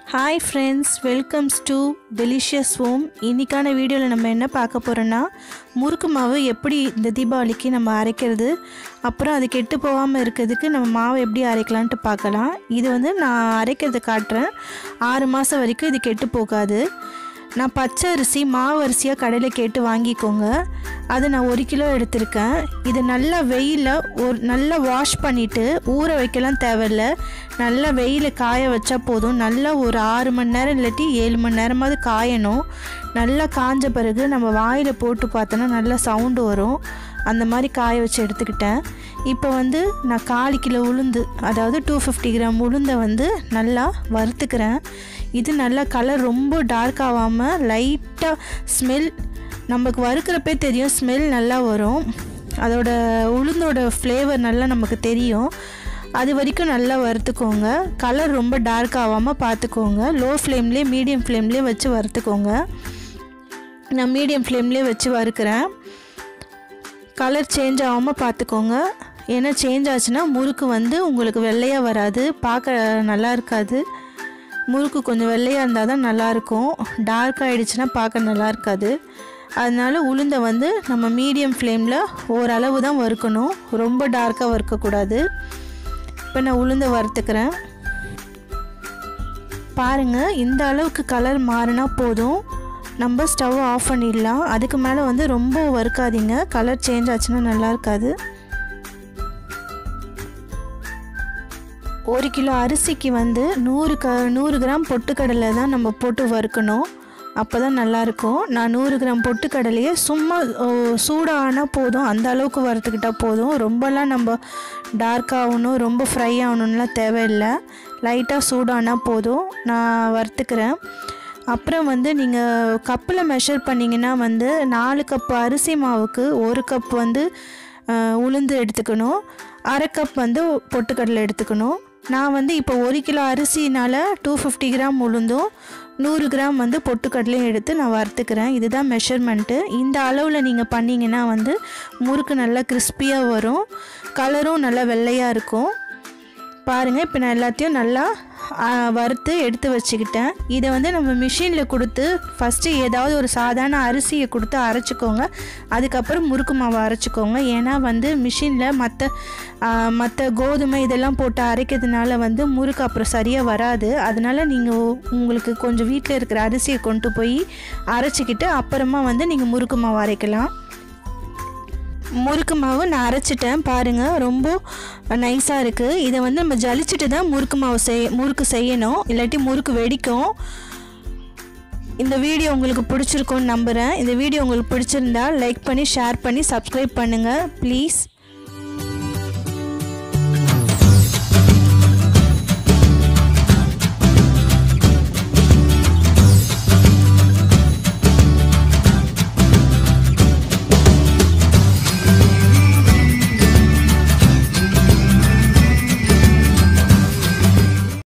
Hi friends, welcome to delicious home. இன்னைக்கான வீடியோல நம்ம என்ன பார்க்க போறோம்னா முறுக்கு மாவு எப்படி இந்த தீபாவளிக்கு நம்ம அரைக்கிறது, அப்புறம் அது கெட்டு போகாம இருக்கிறதுக்கு நம்ம மாவு எப்படி அரைக்கலாம்னு பார்க்கலாம். இது வந்து நான் அரைக்கிறது காட்றேன். 6 மாசம் வரைக்கும் இது கெட்டு போகாது. நான் பச்சை அரிசி மாவு அரிசியா கடையில் கேட்டு வாங்கிக்கோங்க. அது நான் 1 கிலோ எடுத்திருக்கேன். இது நல்லா வெயிலில் நல்லா வாஷ் பண்ணிவிட்டு ஊற வைக்கலாம் தேவையில்லை. நல்லா வெயிலில் காய வச்சா போதும். நல்லா ஒரு 6 மணி நேரம் இல்லாட்டி 7 மணி நேரமாவது காயணும். நல்லா காஞ்ச பிறகு நம்ம வாயில் போட்டு பார்த்தோன்னா நல்லா சவுண்டு வரும். அந்த மாதிரி காய வச்சு எடுத்துக்கிட்டேன். இப்போ வந்து நான் 1/4 கிலோ உளுந்து, அதாவது 250 கிராம் உளுந்தை வந்து நல்லா வறுத்துக்கிறேன். இது நல்லா கலர் ரொம்ப டார்க் ஆகாமல் லைட்டாக ஸ்மெல் நமக்கு வறுக்கிறப்பே தெரியும், ஸ்மெல் நல்லா வரும். அதோட உளுந்தோட ஃப்ளேவர் நல்லா நமக்கு தெரியும். அது வரைக்கும் நல்லா வறுத்துக்கோங்க. கலர் ரொம்ப டார்க் ஆகாமல் பார்த்துக்கோங்க. லோ ஃப்ளேம்லேயே மீடியம் ஃப்ளேம்லேயே வச்சு வறுத்துக்கோங்க. நான் மீடியம் ஃப்ளேம்லேயே வச்சு வறுக்கிறேன். கலர் சேஞ்ச் ஆகாமல் பார்த்துக்கோங்க. ஏன்னா சேஞ்ச் ஆச்சுன்னா முறுக்கு வந்து உங்களுக்கு வெள்ளையாக வராது, பார்க்க நல்லா இருக்காது. முறுக்கு கொஞ்சம் வெள்ளையாக இருந்தால் தான் நல்லாயிருக்கும். டார்க் ஆகிடுச்சுன்னா பார்க்க நல்லா இருக்காது. அதனால உளுந்தை வந்து நம்ம மீடியம் ஃப்ளேமில் ஓரளவு தான் வறுக்கணும், ரொம்ப டார்க்காக வறுக்கக்கூடாது. இப்போ நான் உளுந்தை வறுத்துக்கிறேன். பாருங்கள், இந்த அளவுக்கு கலர் மாறினா போதும், நம்ம ஸ்டவ் ஆஃப் பண்ணிடலாம். அதுக்கு மேலே வந்து ரொம்ப வறுக்காதீங்க, கலர் சேஞ்ச் ஆச்சுன்னா நல்லா இருக்காது. 1 கிலோ அரிசிக்கு வந்து 100 கிராம் பொட்டுக்கடலை தான் நம்ம போட்டு வறுக்கணும். அப்போ தான் நல்லாயிருக்கும். நான் 100 கிராம் பொட்டுக்கடலையே சும்மா சூடானால் போதும், அந்த அளவுக்கு வறுத்துக்கிட்டால் போதும். ரொம்பலாம் நம்ம டார்க் ஆகணும், ரொம்ப ஃப்ரை ஆகணும்லாம் தேவையில்லை. லைட்டாக சூடானால் போதும். நான் வறுத்துக்கிறேன். அப்புறம் வந்து நீங்கள் கப்பில் மெஷர் பண்ணிங்கன்னா வந்து 4 கப் அரிசி மாவுக்கு 1 கப் வந்து உளுந்து எடுத்துக்கணும், 1/2 கப் வந்து பொட்டுக்கடலை எடுத்துக்கணும். நான் வந்து இப்போ 1 கிலோ அரிசினால் 250 கிராம் உளுந்தும் 100 கிராம் வந்து பொட்டுக்கடலையும் எடுத்து நான் வறுத்துக்கிறேன். இதுதான் மெஷர்மெண்ட்டு. இந்த அளவில் நீங்கள் பண்ணிங்கன்னா வந்து முறுக்கு நல்லா கிறிஸ்பியாக வரும், கலரும் நல்லா வெள்ளையாக இருக்கும். பாருங்கள், இப்போ நான் எல்லாத்தையும் நல்லா வறுத்து எடுத்து வச்சுக்கிட்டேன். இதை வந்து நம்ம மிஷினில் கொடுத்து ஃபஸ்ட்டு ஏதாவது ஒரு சாதாரண அரிசியை கொடுத்து அரைச்சிக்கோங்க. அதுக்கப்புறம் முறுக்கு மாவு அரைச்சிக்கோங்க. ஏன்னா வந்து மிஷினில் மற்ற கோதுமை இதெல்லாம் போட்டு அரைக்கிறதுனால வந்து முறுக்கு அப்புறம் சரியாக வராது. அதனால் நீங்கள் உங்களுக்கு கொஞ்சம் வீட்டில் இருக்கிற அரிசியை கொண்டு போய் அரைச்சிக்கிட்டு அப்புறமா வந்து நீங்கள் முறுக்கு மாவு அரைக்கலாம். முறுக்கு மாவு நான் அரைச்சிட்டேன். பாருங்கள், ரொம்ப நைஸாக இருக்குது. இதை வந்து நம்ம ஜலிச்சுட்டு தான் முறுக்கு செய்யணும், இல்லாட்டி முறுக்கு வெடிக்கும். இந்த வீடியோ உங்களுக்கு பிடிச்சிருக்கும்னு நம்புகிறேன். இந்த வீடியோ உங்களுக்கு பிடிச்சிருந்தா லைக் பண்ணி ஷேர் பண்ணி சப்ஸ்கிரைப் பண்ணுங்கள் ப்ளீஸ்.